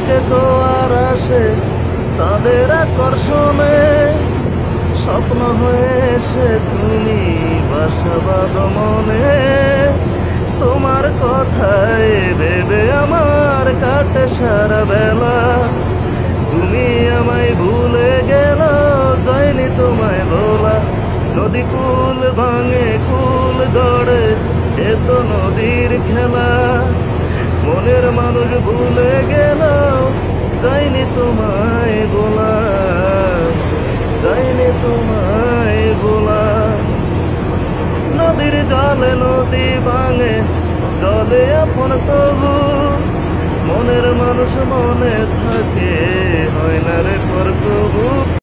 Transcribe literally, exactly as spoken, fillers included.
বুকে জোয়ার আসে চাঁদের আকর্ষণে, স্বপ্ন হয়ে এসে তুমি বাসা বাঁধো মনে। তোমার কথায় ভেবে আমার কাটে সারা বেলা, তুমি আমায় ভুলে গেল যায়নি তোমায় বলা। নদী কুল ভাঙে কুল গড়ে এ তো নদীর খেলা, মনের মানুষ ভুলে গেল যায়নি তোমায় বলা, যায়নি তোমায় বলা। নদীর জলে নদী ভাঙে জলে আপন তবু, মনের মানুষ মনে থাকে হয় না রে পর প্রভু।